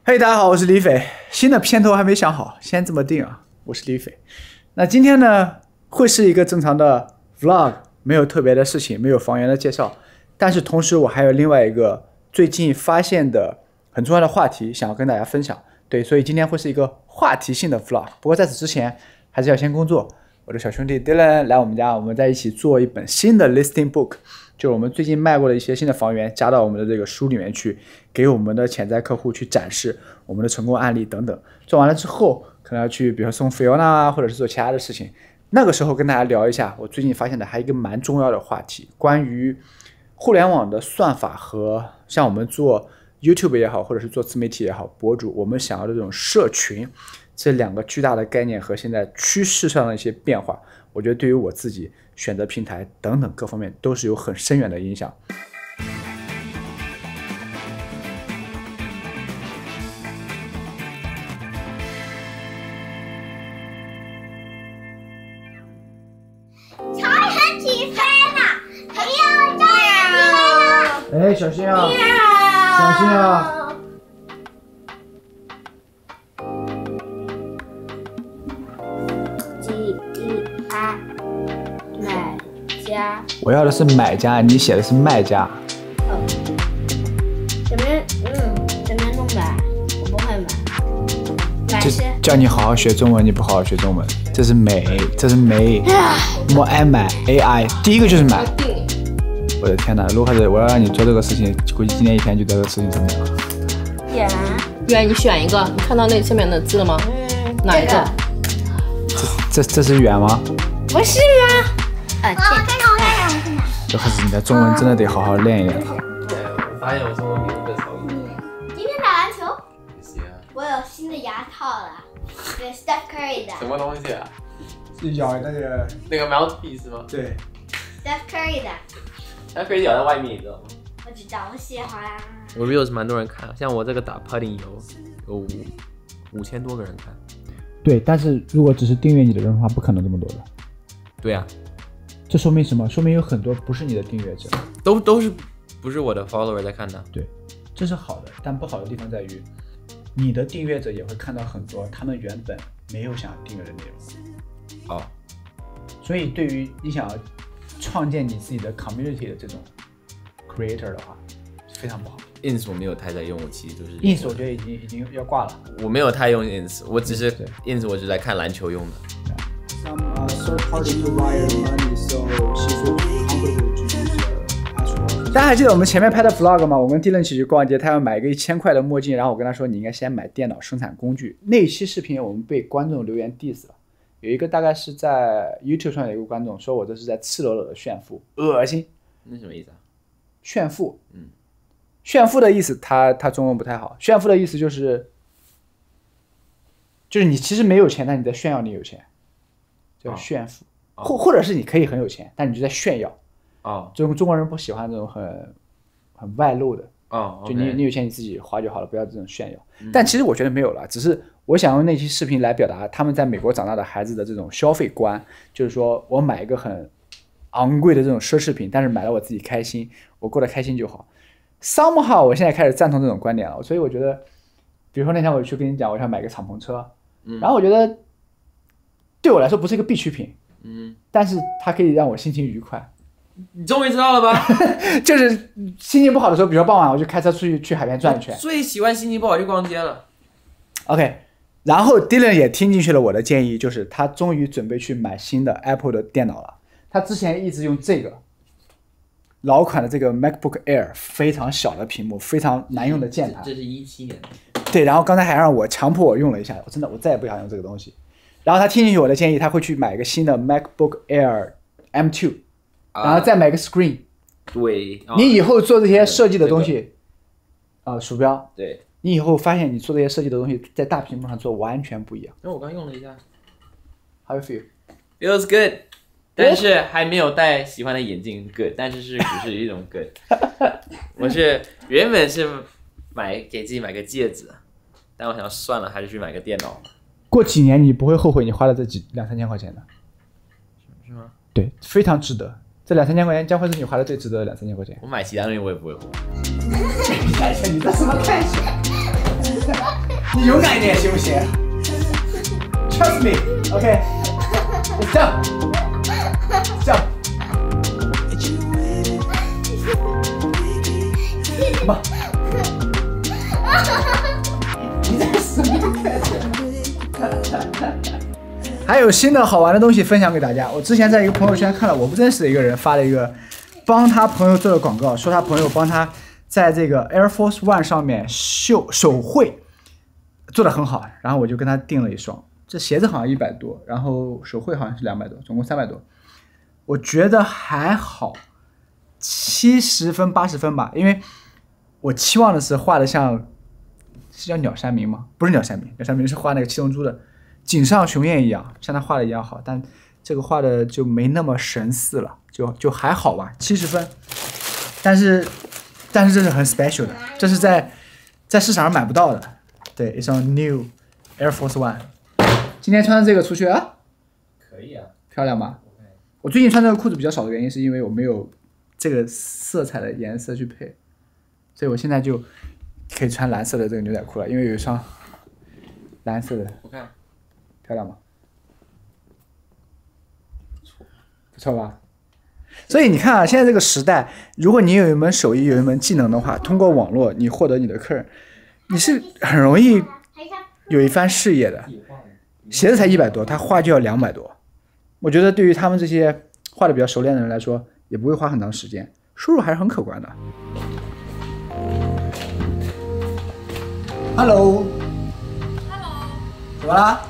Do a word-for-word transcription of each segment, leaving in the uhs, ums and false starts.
嘿、hey, 大家好，我是李斐。新的片头还没想好，先这么定啊。我是李斐。那今天呢，会是一个正常的 vlog， 没有特别的事情，没有房源的介绍。但是同时，我还有另外一个最近发现的很重要的话题，想要跟大家分享。对，所以今天会是一个话题性的 vlog。不过在此之前，还是要先工作。我的小兄弟 Dylan 来我们家，我们在一起做一本新的 listing book。就是我们最近卖过的一些新的房源，加到我们的这个书里面去，给我们的潜在客户去展示我们的成功案例等等。做完了之后，可能要去，比如说送 Fiona 啊，或者是做其他的事情。那个时候跟大家聊一下，我最近发现的还有一个蛮重要的话题，关于互联网的算法和像我们做 YouTube 也好，或者是做自媒体也好，博主我们想要的这种社群，这两个巨大的概念和现在趋势上的一些变化，我觉得对于我自己选择平台等等各方面都是有很深远的影响。 才很起飞呢，不要这样！ 哎，小心啊！小心啊！ 买家， 我要的是买家，你写的是卖家。 哦，怎么嗯怎么弄的？我不会买。买就是叫你好好学中文，你不好好学中文，这是美，这是美。我爱买 A I， 第一个就是买。我的天哪，卢卡斯，我要让你做这个事情，估计今天一天就在这个事情上面了。 远远，你选一个，你看到那下面的字了吗？ 嗯， 哪一个？ 这这这是远吗？ 不是吗？啊，看看我看看我看看。 卢卡斯，你的中文真的得好好练一练。 对，我发现我中文比那个超一点。 今天打篮球， 行啊。 我有新的牙套了，是 Steph Curry 的。 什么东西啊？ 是咬那个那个 mouthpiece 吗？ 对。 Steph Curry 的， 它可以咬在外面，你知道吗？ 我知道，我喜欢。 我 reels 蛮多人看，像我这个打 putting 有有五五千多个人看。 对，但是如果只是订阅你的人的话，不可能这么多的。 对啊， 这说明什么？说明有很多不是你的订阅者， 都都是不是我的 follower 在看的。 对，这是好的，但不好的地方在于，你的订阅者也会看到很多他们原本没有想订阅的内容。 哦， 所以对于你想要创建你自己的 community 的这种 creator 的话，非常不好。 ins 我没有太在用，我其实就是 ins 我觉得已经已经要挂了。 我没有太用 ins， 我只是对 ins 我只是在看篮球用的。 Some uh, third party to wire money, so she feels comfortable to use the password. 大家还记得我们前面拍的 vlog 吗？我跟 Dylan 一起去逛街，他要买一个一千块的墨镜，然后我跟他说你应该先买电脑生产工具。那期视频我们被观众留言 diss 了，有一个大概是在 YouTube 上有一个观众说我这是在赤裸裸的炫富，恶心。 那什么意思啊？ 炫富， 嗯， 炫富的意思他他中文不太好，炫富的意思就是就是你其实没有钱，但你在炫耀你有钱，叫炫富， 哦、 或或者是你可以很有钱，但你就在炫耀。 哦， 中中国人不喜欢这种很很外露的， 哦， 就你你有钱你自己花就好了，不要这种炫耀。嗯、但其实我觉得没有了，只是我想用那期视频来表达他们在美国长大的孩子的这种消费观，就是说我买一个很昂贵的这种奢侈品，但是买了我自己开心，我过得开心就好。somehow 我现在开始赞同这种观点了，所以我觉得，比如说那天我去跟你讲，我想买个敞篷车，嗯、然后我觉得对我来说不是一个必需品，嗯，但是它可以让我心情愉快。 你终于知道了吧？ 就是心情不好的时候，比如说傍晚我就开车出去去海边转一圈。 最喜欢心情不好去逛街了。 OK， 然后 Dylan 也听进去了我的建议，就是他终于准备去买新的 Apple 的电脑了。他之前一直用这个老款的这个 MacBook Air， 非常小的屏幕，非常难用的键盘。 这是一七年的。 对，然后刚才还让我强迫我用了一下，我真的我再也不想用这个东西。然后他听进去我的建议，他会去买一个新的 MacBook Air M 二， 然后再买个 Screen。 对， 你以后做这些设计的东西，啊、呃，鼠标， 对， 你以后发现你做这些设计的东西在大屏幕上做完全不一样。 那我刚用了一下 ，How you feel? Feels good， 但是还没有戴喜欢的眼镜 good， 但是是只是一种 good。我是原本是买给自己买个戒指，但我想算了，还是去买个电脑。 过几年你不会后悔你花了这几两三千块钱的， 是吗？ 对，非常值得。这两三千块钱将会是你花的最值得的两三千块钱。 我买其他东西我也不会后悔。 你这什么看法？ 你勇敢一点行不行 ？Trust me, OK? Jump, jump. Come on. 你在什么开始？还有新的好玩的东西分享给大家。我之前在一个朋友圈看了我不认识的一个人发了一个帮他朋友做的广告，说他朋友帮他在这个 Air Force One 上面绣手绘做的很好，然后我就跟他订了一双。这鞋子好像一百多，然后手绘好像是两百多，总共三百多。我觉得还好，七十分八十分吧，因为我期望的是画的像是叫鸟山明吗？不是鸟山明，鸟山明是画那个七龙珠的井上雄彦一样，像他画的一样好，但这个画的就没那么神似了，就就还好吧，七十分。但是但是这是很 special 的，这是在在市场上买不到的。对，一双 New Air Force One。今天穿的这个出去啊？ 可以啊， 漂亮吧？我最近穿这个裤子比较少的原因，是因为我没有这个色彩的颜色去配，所以我现在就可以穿蓝色的这个牛仔裤了，因为有一双蓝色的。 我看漂亮吗？不错吧？所以你看啊，现在这个时代，如果你有一门手艺，有一门技能的话，通过网络你获得你的客人，你是很容易有一番事业的。鞋子才一百多，他画就要两百多。我觉得对于他们这些画的比较熟练的人来说，也不会花很长时间，收入还是很可观的。Hello。 Hello。 怎么啦？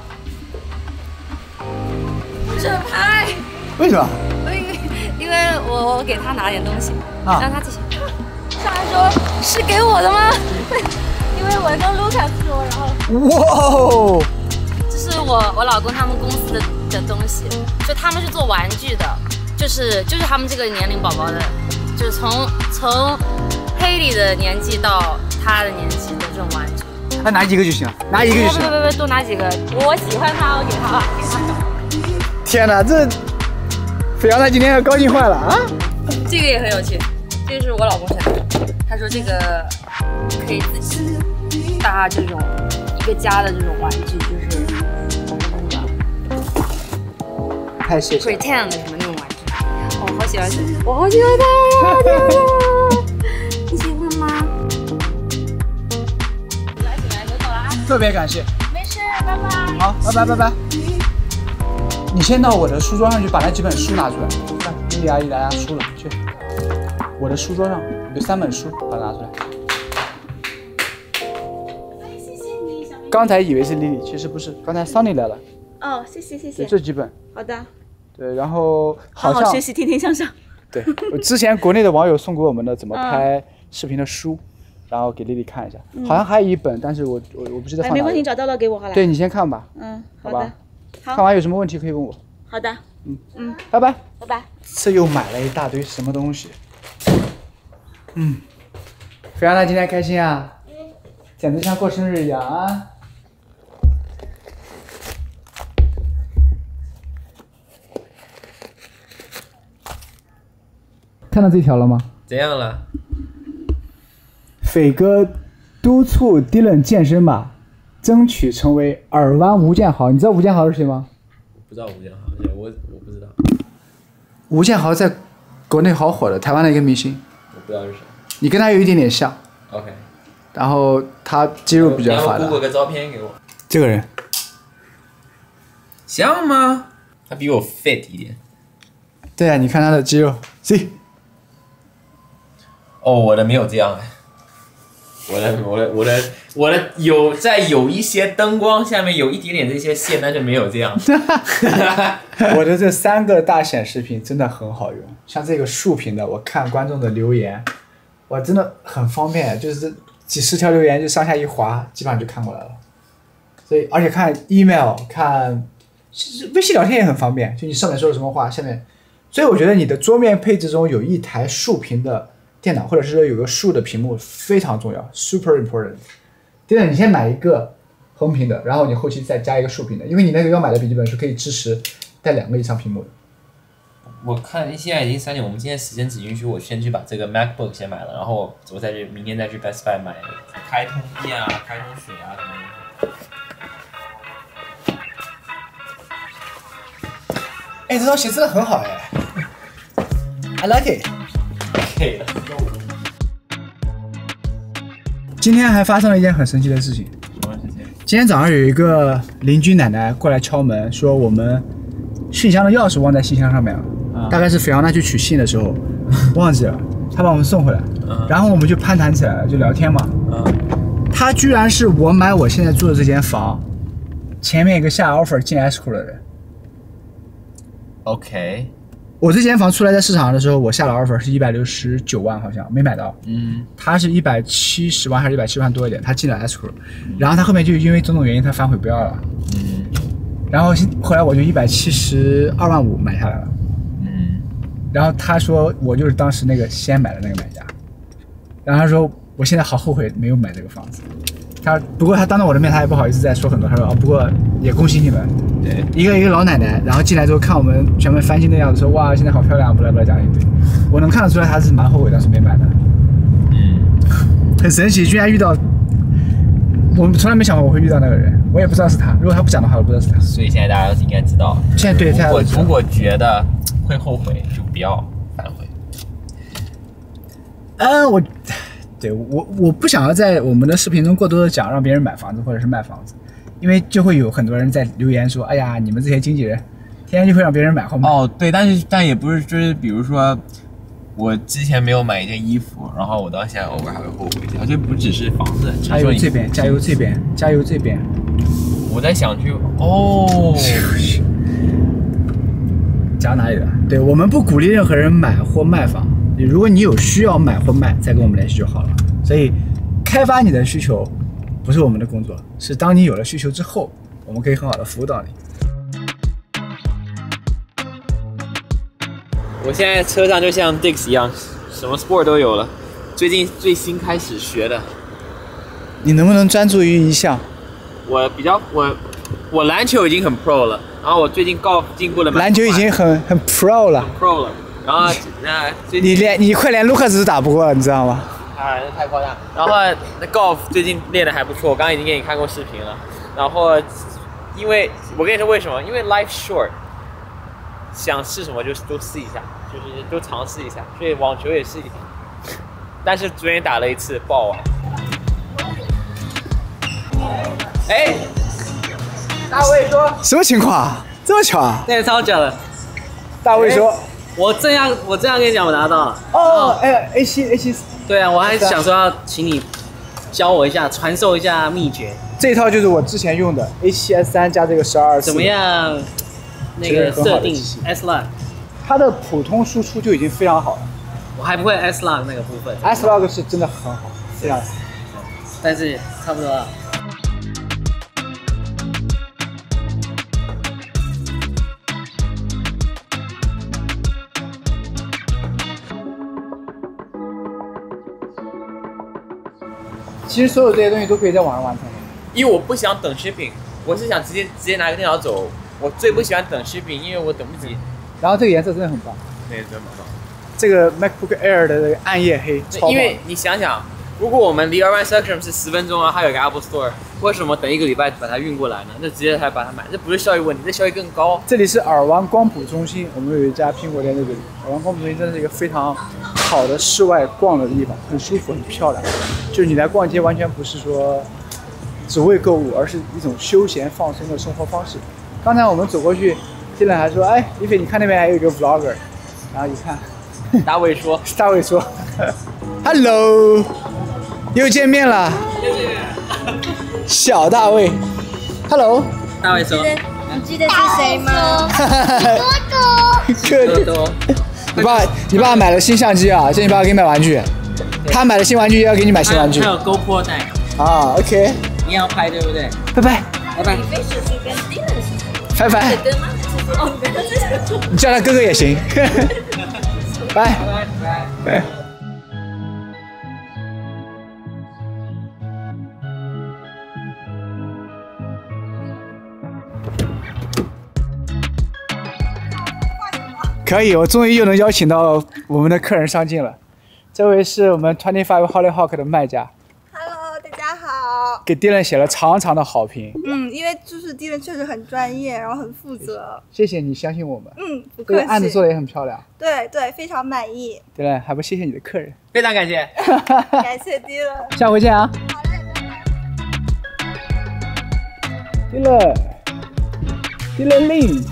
不准拍。 为什么？ 因为因为我我给他拿点东西， 啊、 让他自己。上来说是给我的吗？因为我跟卢卡斯说，然后。 哇哦！ 这是我我老公他们公司的的东西，就他们是做玩具的，就是就是他们这个年龄宝宝的，就是从从黑里的年纪到他的年纪的这种玩具。 他拿几个就行了，拿一个就行了。 别别别，多拿几个，我喜欢他，我给他给他。 天哪，这肥羊他今天要高兴坏了啊！ 这个也很有趣，这个是我老公选的，他说这个可以自己搭这种一个家的这种玩具，就是太谢谢。 pretend 的什么那种玩具，我、哦、好喜欢，我好喜欢它呀！天哪，你喜欢吗？来起来，走走了啊！ 特别感谢。 没事，拜拜。 好，拜拜拜拜。你先到我的书桌上去把那几本书拿出来，看丽丽阿姨来拿书了，去。我的书桌上有三本书，把它拿出来。 哎，谢谢你，小明。 刚才以为是丽丽，其实不是，刚才桑尼来了。 哦，谢谢谢谢。 就这几本。 好的。 对，然后好像好好学习，天天向上。 对，我之前国内的网友送给我们的怎么拍视频的书，然后给丽丽看一下， 嗯、 好像还有一本，但是我我我不记得放哪里。 哎，没关系，找到了给我好了。 对你先看吧。 嗯， 好吧。 好。 看完有什么问题可以问我。 好的。 嗯嗯， 拜拜。 拜拜。 这又买了一大堆什么东西。嗯，肥羊他今天开心啊，简直像过生日一样啊。看到这条了吗？ 怎样了？ 斐哥督促 Dylan 健身吧，争取成为耳湾吴建豪。你知道吴建豪是谁吗？ 不知道吴建豪，我我不知道。 吴建豪在国内好火的，台湾的一个明星。 我不知道是谁。 你跟他有一点点像。 OK。 然后他肌肉比较发达。 你要 Google 个照片给我。 这个人。 像吗？他比我 fit 一点。 对啊，你看他的肌肉 ，see。 哦，我的没有这样哎，我的我的我的我的有在有一些灯光下面有一点点这些线，但是没有这样。 我的这三个大显示屏真的很好用，像这个竖屏的，我看观众的留言，我真的很方便，就是几十条留言就上下一滑，基本上就看过来了。所以而且看 email 看微信聊天也很方便，就你上面说了什么话，下面，所以我觉得你的桌面配置中有一台竖屏的电脑，或者是说有个竖的屏幕非常重要 ，super important。第二，你先买一个横屏的，然后你后期再加一个竖屏的，因为你那个要买的笔记本是可以支持带两个以上屏幕的。 我看现在已经三点，我们今天时间只允许我先去把这个 MacBook 先买了，然后我再去明天再去 Best Buy 买开通液啊、开通水啊什么的。 哎，这双鞋真的很好哎 ，I like it。 可以了。 今天还发生了一件很神奇的事情。 什么事情？ 今天早上有一个邻居奶奶过来敲门，说我们信箱的钥匙忘在信箱上面了。 啊、 大概是菲奥娜去取信的时候忘记了，她把我们送回来， 啊、 然后我们就攀谈起来了，就聊天嘛。 啊、 他居然是我买我现在住的这间房前面一个下 offer 进 escrow 的人。 OK。 我这间房出来在市场的时候，我下了 offer 是一百六十九万，好像没买到。 嗯， 他是一百七十万还是一百七十万多一点，他进了 escrow，、嗯、然后他后面就因为种种原因他反悔不要了。 嗯， 然后后来我就一百七十二万五买下来了。 嗯， 然后他说我就是当时那个先买的那个买家，然后他说我现在好后悔没有买这个房子。他不过他当着我的面他也不好意思再说很多，他说哦不过也恭喜你们。 对， 一个一个老奶奶，然后进来之后看我们全部翻新的样子，说哇现在好漂亮，不来不来讲一堆。我能看得出来他是蛮后悔当时没买的。 嗯， 很神奇，居然遇到，我们从来没想过我会遇到那个人，我也不知道是他。如果他不讲的话，我不知道是他。 所以现在大家应该知道， 现在对， 如果如果觉得会后悔，就不要反悔。 嗯，我。对我，我不想要在我们的视频中过多的讲让别人买房子或者是卖房子，因为就会有很多人在留言说：“哎呀，你们这些经纪人，天天就会让别人买或卖。” 哦，对，但是但也不是，就是比如说，我之前没有买一件衣服，然后我到现在偶尔还会后悔一下，就不只是房子。 加油这边，加油这边，加油这边。 我在想去哦， 讲哪里了？对，我们不鼓励任何人买或卖房。如果你有需要买或卖，再跟我们联系就好了。所以，开发你的需求不是我们的工作，是当你有了需求之后，我们可以很好的服务到你。 我现在车上就像 Dix 一样，什么 sport 都有了。最近最新开始学的。 你能不能专注于一项？ 我比较我我篮球已经很 pro 了，然后我最近 golf 进步了。 篮球已经很很 pro 了。 很 pro 了。然后那你连你快连卢克斯都打不过了，你知道吗？ 啊，那太夸张。然后那 golf 最近练得还不错，我刚刚已经给你看过视频了。然后因为我跟你说为什么？因为 life short， 想试什么就都试一下，就是都尝试一下。所以网球也是，但是昨天打了一次爆网。哎，大卫说什么情况啊？这么巧啊？ 那个超屌的。 大卫说。 我这样，我这样跟你讲，我拿到了。 哦，哎 ，A 七 A 七， 对啊，我还想说要请你教我一下，传授一下秘诀。 这一套就是我之前用的 A 七 S 三加这个十二 四。 怎么样？那个设定 S log， 它的普通输出就已经非常好了。 我还不会 S log 那个部分。 S log 是真的很好，非常好。 但是差不多了。 其实所有这些东西都可以在网上完成的， 因为我不想等 shipping， 我是想直接直接拿个电脑走。我最不喜欢等 shipping， 因为我等不及。 然后这个颜色真的很棒， 那个真蛮棒。 这个 MacBook Air 的这个暗夜黑，超棒。 因为你想想，如果我们离 Urban Spectrum 是十分钟啊，还有一个 Apple Store， 为什么等一个礼拜把它运过来呢？那直接还把它买，这不是效益问题，这效益更高。 这里是尔湾光谱中心，我们有一家苹果店在这里。尔湾光谱中心真的是一个非常好的室外逛的地方，很舒服，很漂亮。就是你来逛街，完全不是说只为购物，而是一种休闲放松的生活方式。刚才我们走过去，进来还说：“哎，李斐，你看那边还有一个 vlogger。”然后一看， 大卫说：“ 大卫说 ，Hello， 又见面了。”小大卫 ，Hello。 大卫说：“ 你记得是谁吗？ 多多。多多。你爸，你爸买了新相机啊？叫你爸给你买玩具。他买了新玩具，也要给你买新玩具。 还有 GoPro 带。 啊 ，OK。 你要拍对不对？ 拜拜。拜拜。拜拜。你叫他哥哥也行。拜拜拜。可以，我终于又能邀请到我们的客人上镜了。这位是我们 twenty five Hollyhock 的卖家。 Hello， 大家好。 给迪伦写了长长的好评。 嗯，因为就是迪伦确实很专业，然后很负责。 谢谢你相信我们。 嗯，不这客气。 个案子做的也很漂亮。 对对，非常满意。 迪伦还不谢谢你的客人， 非常感谢。 感谢迪伦。 下回见啊。迪伦，迪伦令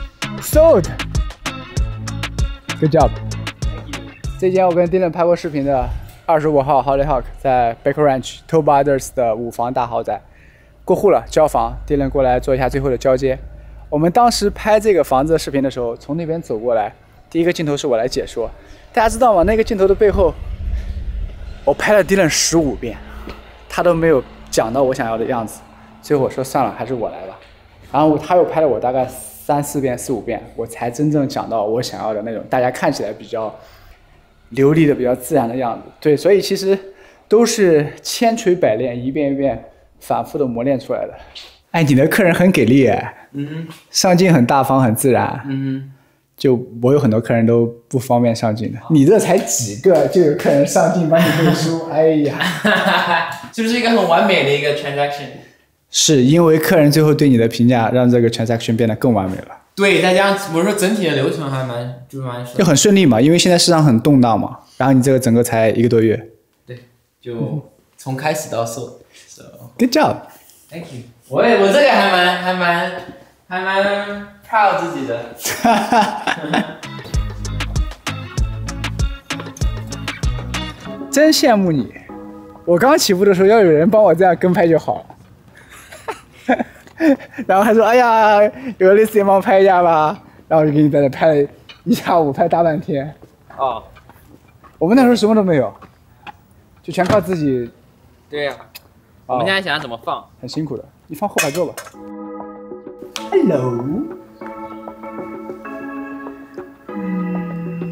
，sold。Good job。这间我跟迪伦拍过视频的二十五号 Hollyhock 在 Baker Ranch Toll Brothers 的五房大豪宅过户了，交房。迪伦过来做一下最后的交接。我们当时拍这个房子的视频的时候，从那边走过来，第一个镜头是我来解说。大家知道吗？那个镜头的背后，我拍了迪伦十五遍，他都没有讲到我想要的样子。最后我说算了，还是我来吧。然后他又拍了我大概三四遍、四五遍，我才真正讲到我想要的那种，大家看起来比较流利的、比较自然的样子。对，所以其实都是千锤百炼，一遍一遍反复的磨练出来的。哎，你的客人很给力哎， 嗯上镜很大方、很自然。 嗯， 就我有很多客人都不方便上镜的，你这才几个就有客人上镜帮你背书，哎呀， 是不是一个很完美的一个 transaction？ 是因为客人最后对你的评价，让这个 transaction 变得更完美了。 对，再加上我说整体的流程还蛮就蛮顺， 就很顺利嘛，因为现在市场很动荡嘛，然后你这个整个才一个多月。 对，就从开始到收。So Good job. Thank you. 我也我这个还蛮还蛮还蛮 proud 自己的。 真羡慕你，我刚起步的时候要有人帮我这样跟拍就好了。然后还说，哎呀，有个类似也帮我拍一下吧。然后我就给你在那拍了一下午，拍大半天。 哦， 我们那时候什么都没有，就全靠自己。 对呀、啊，我们现在想要怎么放， 很辛苦的。你放后排座吧。Hello。嗯。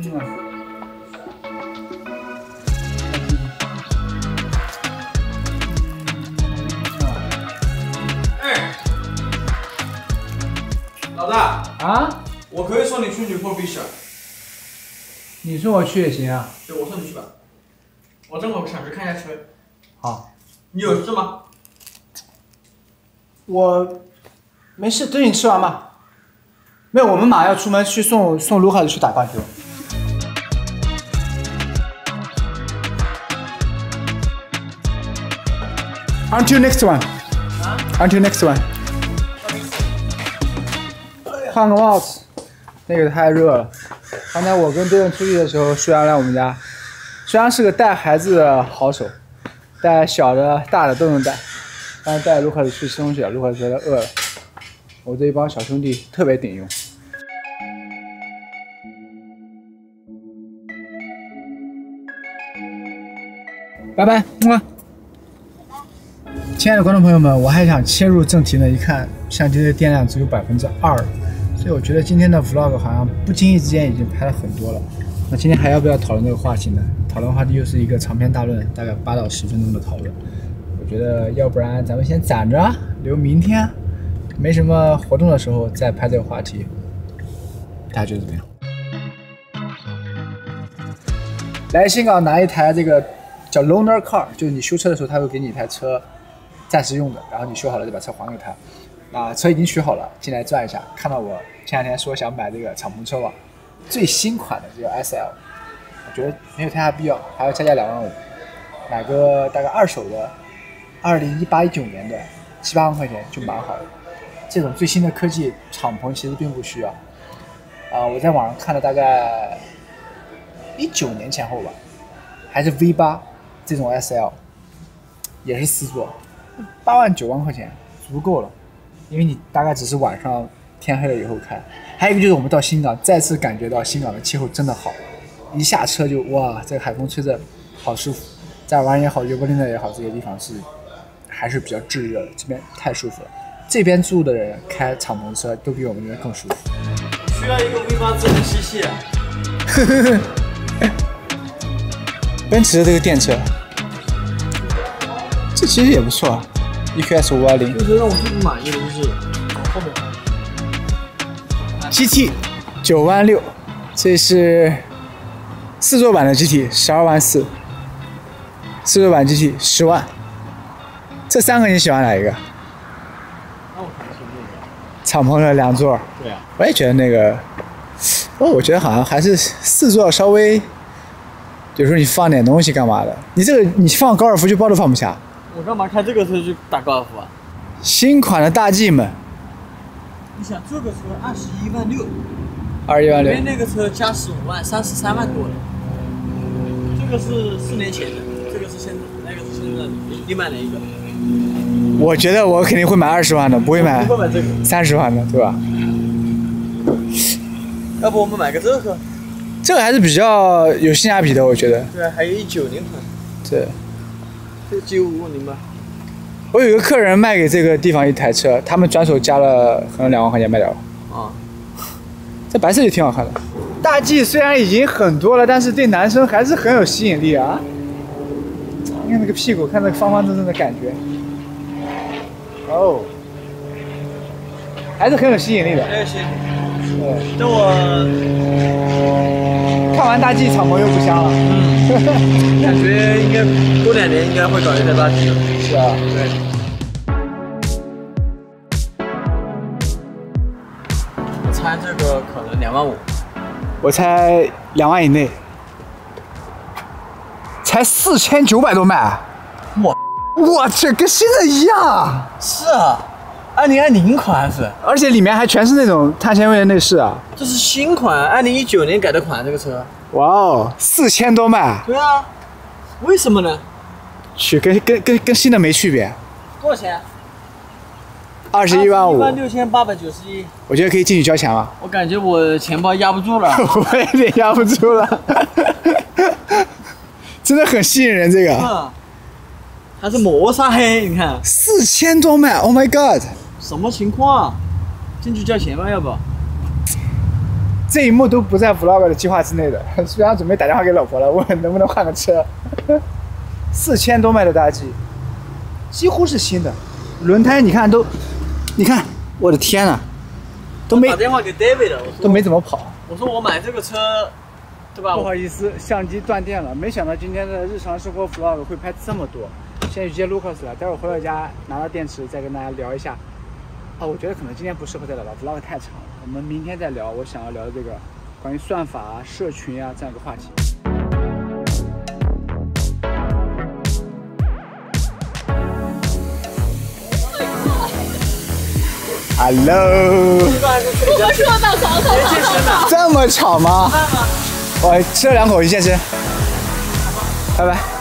老大啊， 我可以送你去女破 Beach。 你送我去也行啊。 对，我送你去吧。我正好想去看一下车。 好。 你有事吗？ 我没事，等你吃完吧。没有，我们马上要出门去送送卢卡斯去打棒球。Until next one. Until next one. 换个帽子，那个太热了。刚才我跟队员出去的时候，舒阳来我们家。舒阳是个带孩子的好手，带小的、大的都能带。刚才带卢卡斯去吃东西了，卢卡斯觉得饿了。我这一帮小兄弟特别顶用。拜拜，么。亲爱的观众朋友们，我还想切入正题呢。一看相机的电量只有百分之二，所以我觉得今天的 vlog 好像不经意之间已经拍了很多了。那今天还要不要讨论这个话题呢？讨论话题又是一个长篇大论，大概八到十分钟的讨论。我觉得要不然咱们先攒着，留明天没什么活动的时候再拍这个话题。大家觉得怎么样？来新港拿一台这个叫 loaner car， 就是你修车的时候他会给你一台车。暂时用的，然后你修好了就把车还给他。啊，车已经取好了，进来转一下，看到我前两天说想买这个敞篷车吧，最新款的这个 S L， 我觉得没有太大必要，还要加价两万五，买个大概二手的，二零一八一九年的七八万块钱就蛮好的。这种最新的科技敞篷其实并不需要。啊，我在网上看了大概一九年前后吧，还是 V 八这种 S L， 也是四座。八万九万块钱足够了，因为你大概只是晚上天黑了以后开。还有一个就是我们到新港，再次感觉到新港的气候真的好，一下车就哇，这个海风吹着好舒服。在玩也好，约伯林的也好，这些地方是还是比较炙热的，这边太舒服了。这边住的人开敞篷车都比我们这边更舒服。 需要一个 V 八智能吸气啊。 奔驰的这个电车。这其实也不错啊 ，E Q S 五二零。 就是让我最不满意的就是往后面。 G T 九万六，这是四座版的 G T 十二万四，四座版 G T 十万。 这三个你喜欢哪一个？ 那我可能是那个。 敞篷的两座。 对啊。 我也觉得那个，哦，我觉得好像还是四座稍微，比如说你放点东西干嘛的，你这个你放高尔夫球包都放不下。 我干嘛开这个车去打高尔夫啊？ 新款的大 G 们。 你想这个车二十一万六。 二十一万六。 因为那个车加十五万，三十三万多了。这个是四年前的，这个是现在，那个是现在的。你买哪一个？ 我觉得我肯定会买二十万的，不会买不会买这个三十万的，对吧？ 要不我们买个这个？ 这个还是比较有性价比的，我觉得。 对啊，还有一九年款。 对。 这九五零吧。 我有一个客人卖给这个地方一台车，他们转手加了可能两万块钱卖掉了。 啊。 这白色就挺好看的。大 G 虽然已经很多了，但是对男生还是很有吸引力啊！你看那个屁股，看那个方方正正的感觉，哦，还是很有吸引力的。 很有吸引力。 对。 等我看完大 G 敞篷又不香了。 嗯。感觉应该过两年应该会搞一台大 G 了。 是啊。 对。我猜这个可能两万五。 我猜两万以内，才四千九百多卖， 我我去，跟新的一样啊！ 是啊，二零二零款是， 而且里面还全是那种碳纤维的内饰啊。 这是新款，二零一九年改的款，这个车。 哇哦，四千多卖。 对啊，为什么呢？ 去，跟跟跟跟新的没区别。 多少钱？ 二十一万五。 一万六千八百九十一。 我觉得可以进去交钱了。 我感觉我钱包压不住了。 我有点压不住了。真的很吸引人，这个。 嗯。还是磨砂黑，你看。 四千多卖 ，Oh my god！ 什么情况啊？进去交钱吧，要不？ 这一幕都不在 vlog 的计划之内的，虽然准备打电话给老婆了，问能不能换个车。四千多卖的大 G， 几乎是新的，轮胎你看都，你看，我的天呐，都没打电话给 David 了，我说都没怎么跑。 我说我买这个车，对吧？ 不好意思，相机断电了，没想到今天的日常生活 vlog 会拍这么多。现在去接 Lucas 了，待会儿回到家拿到电池再跟大家聊一下。啊，我觉得可能今天不适合再聊了 ，vlog 太长了，我们明天再聊。我想要聊这个关于算法啊、社群啊这样一个话题。Hello。 我说到吵吵吵吵。 这么吵吗？我吃了两口去健身，拜拜。